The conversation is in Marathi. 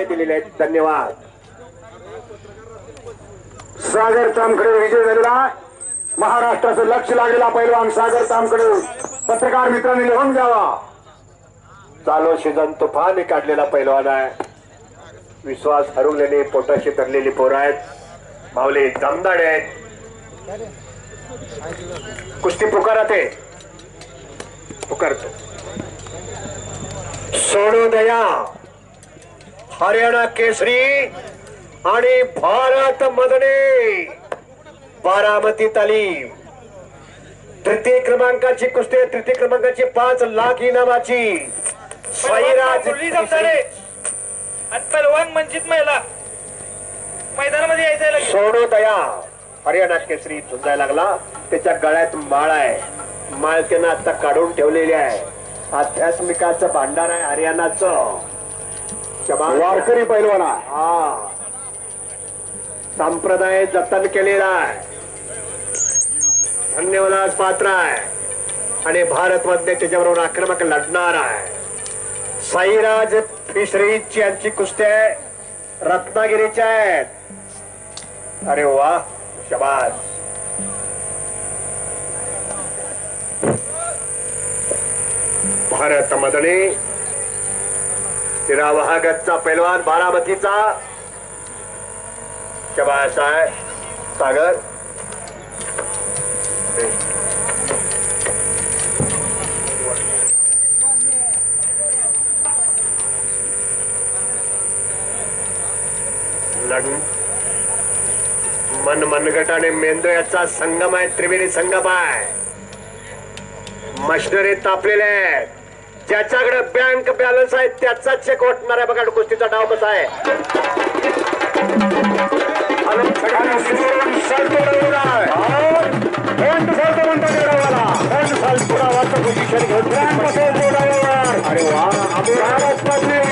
विजय दिलेले आहेत. धन्यवाद. सागर तामकडे विजय झालेला. महाराष्ट्राचं लक्ष लागलेला पैलवान सागर तामकडे. पत्रकार मित्रांनी लिहून घ्यावा. चालू सीझन तुफान काढलेला पैलवान आहे. विश्वास हरवलेले पोटाशी धरलेली पोरं आहेत. माऊली दमदार आहेत. कुस्ती पुकारते पुकारतो. सोनू दया हरियाणा केसरी आणि भारत मदने बारामती तालीम. तृतीय क्रमांकाची कुस्ती. तृतीय क्रमांकाची 5 लाख इनामाची साईराज पहलवान मंचित महिला मैदानामध्ये यायचं. सोनू दया हरियाणा केसरी झुंजायला लागला. त्याच्या गळ्यात माळ आहे. माळ त्यानं आता काढून ठेवलेली आहे. आध्यात्मिकाचं भांडार आहे हरियाणाचं. वारकरी पैलवान. हा संप्रदाय जतन केलेला आहे. धन्यवाद पात्र आहे आणि भारत मध्ये त्याच्याबरोबर आक्रमक लढणार आहे. साईराज फिशरीज यांची कुस्ती आहे. रत्नागिरीच्या आहेत. अरे वा शाबास. भारत मदने तिरावागतचा पैलवान बारामतीचा. शाबास आहे सागर. मन मनगट आणि मेंदू याचा संगम आहे. त्रिवेणी संगम आहे. मशिनरी तापलेले आहेत. ज्याच्याकडे बँक बॅलन्स आहे त्याचा चेक वाटणार आहे. बघा कुस्तीचा डाव कसा आहे. अरे वा.